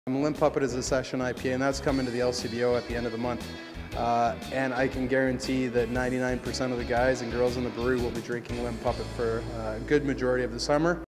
Limp Puppet is a Session IPA, and that's coming to the LCBO at the end of the month. And I can guarantee that 99% of the guys and girls in the brewery will be drinking Limp Puppet for a good majority of the summer.